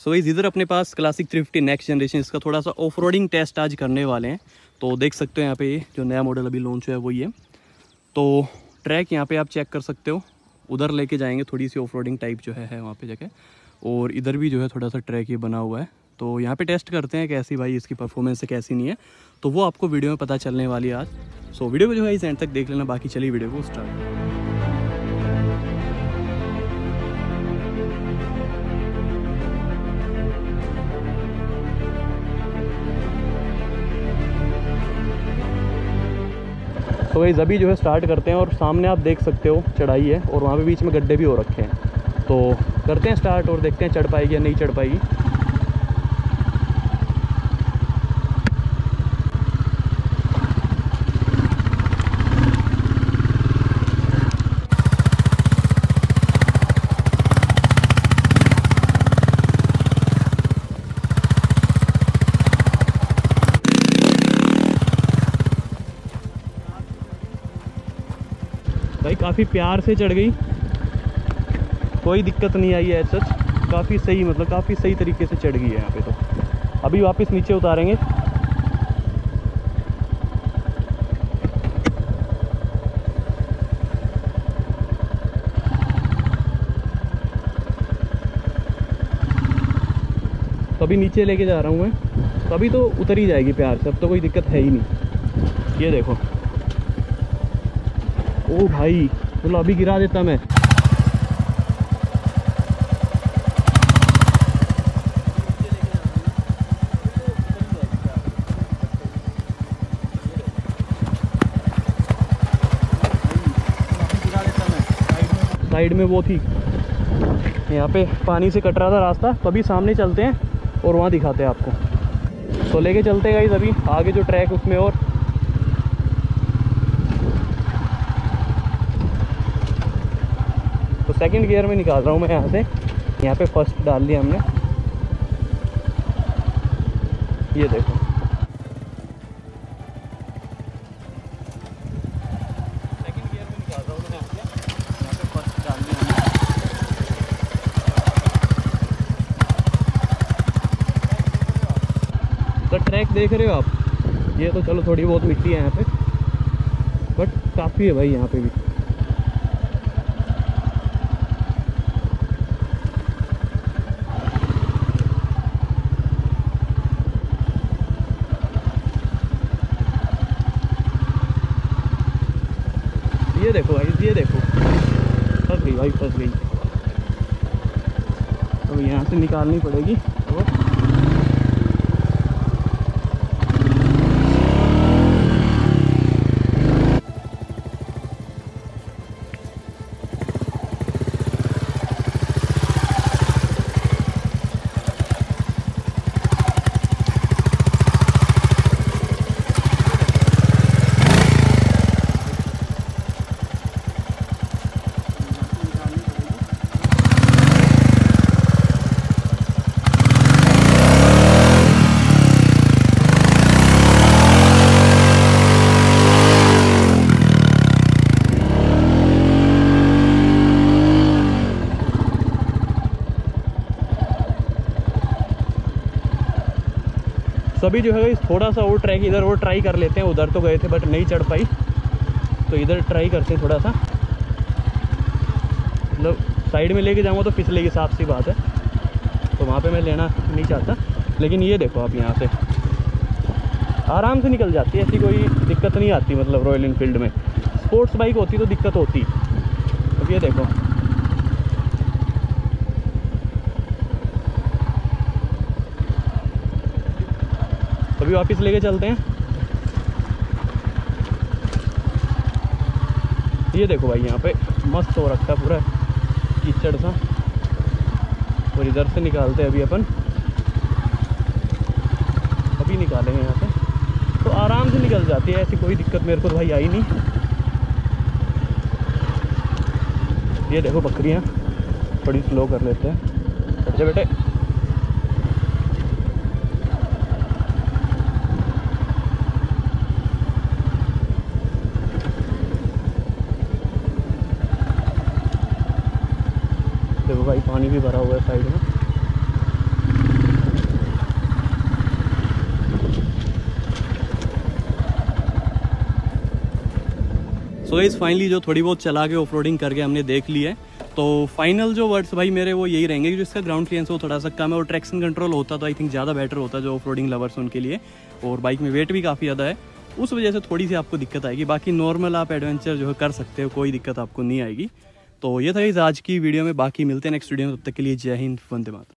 So guys इधर अपने पास classic 350 next generation, इसका थोड़ा सा ऑफ रोडिंग टेस्ट आज करने वाले हैं। तो देख सकते हो यहाँ पे जो नया मॉडल अभी लॉन्च हुआ है वही है। तो ट्रैक यहाँ पे आप चेक कर सकते हो, उधर लेके जाएंगे, थोड़ी सी ऑफ रोडिंग टाइप जो है वहाँ पे जगह, और इधर भी जो है थोड़ा सा ट्रैक ये बना हुआ है। तो यहाँ पे टेस्ट करते हैं कैसी भाई इसकी परफॉर्मेंस है कैसी नहीं है, तो वो आपको वीडियो में पता चलने वाली है आज। सो वीडियो को जो है इस एंड तक देख लेना, बाकी चलिए वीडियो को स्टार्ट। तो गाइस अभी जो है स्टार्ट करते हैं, और सामने आप देख सकते हो चढ़ाई है और वहाँ पे बीच में गड्ढे भी हो रखे हैं। तो करते हैं स्टार्ट और देखते हैं चढ़ पाएगी या नहीं चढ़ पाएगी। भाई काफ़ी प्यार से चढ़ गई, कोई दिक्कत नहीं आई है सच, काफ़ी सही, मतलब काफ़ी सही तरीके से चढ़ गई है यहाँ पे। तो अभी वापस नीचे उतारेंगे। तो अभी नीचे लेके जा रहा हूँ मैं, तो अभी तो उतर ही जाएगी प्यार से, अब तो कोई दिक्कत है ही नहीं। ये देखो, ओ भाई चलो अभी गिरा देता मैं। साइड में वो थी, यहाँ पे पानी से कट रहा था रास्ता, तो अभी सामने चलते हैं और वहाँ दिखाते हैं आपको। तो लेके चलते हैं गाइस अभी आगे जो ट्रैक उसमें। और तो सेकंड गियर में निकाल रहा हूँ मैं यहाँ से, यहाँ पे फर्स्ट डाल दिया हमने। ये देखो सेकंड गियर में निकाल रहा हूँ मैं यहाँ पे फर्स्ट डाल दिया हमने। तो ट्रैक देख रहे हो आप, ये तो चलो थोड़ी बहुत मिट्टी है यहाँ पे, बट काफ़ी है भाई यहाँ पे भी। ये देखो भाई, ये देखो फंस गई भाई, फंस गई। तो यहाँ से निकालनी पड़ेगी। तो सभी जो है थोड़ा सा और ट्रैक इधर और ट्राई कर लेते हैं, उधर तो गए थे बट नहीं चढ़ पाई, तो इधर ट्राई करते हैं थोड़ा सा। मतलब साइड में लेके जाऊँगा तो फिसलेगी, साफ सी बात है, तो वहाँ पे मैं लेना नहीं चाहता। लेकिन ये देखो आप यहाँ से आराम से निकल जाती है, ऐसी कोई दिक्कत नहीं आती। मतलब रॉयल इनफील्ड में स्पोर्ट्स बाइक होती तो दिक्कत होती। अब ये देखो अभी वापस लेके चलते हैं। ये देखो भाई यहाँ पे मस्त हो रखा है पूरा कीचड़ सा, और इधर से निकालते हैं अभी अपन, अभी निकालेंगे यहाँ से। तो आराम से निकल जाती है, ऐसी कोई दिक्कत मेरे को तो भाई आई नहीं। ये देखो बकरियाँ, थोड़ी स्लो कर लेते हैं। अच्छा बेटे, देखो भाई पानी भी भरा हुआ है साइड में। सो गाइस फाइनली जो थोड़ी बहुत चला के ऑफ रोडिंग करके हमने देख ली है, तो फाइनल जो वर्ड्स भाई मेरे वो यही रहेंगे कि जो इसका ग्राउंड क्लियरेंस वो थोड़ा सा कम है और ट्रैक्शन कंट्रोल होता तो आई थिंक ज़्यादा बेटर होता जो ऑफ रोडिंग लवर्स उनके लिए, और बाइक में वेट भी काफ़ी ज़्यादा है, उस वजह से थोड़ी सी आपको दिक्कत आएगी। बाकी नॉर्मल आप एडवेंचर जो है कर सकते हो, कोई दिक्कत आपको नहीं आएगी। तो ये था गाइस आज की वीडियो में, बाकी मिलते हैं नेक्स्ट वीडियो में, तब तक के लिए जय हिंद, वंदे मातरम।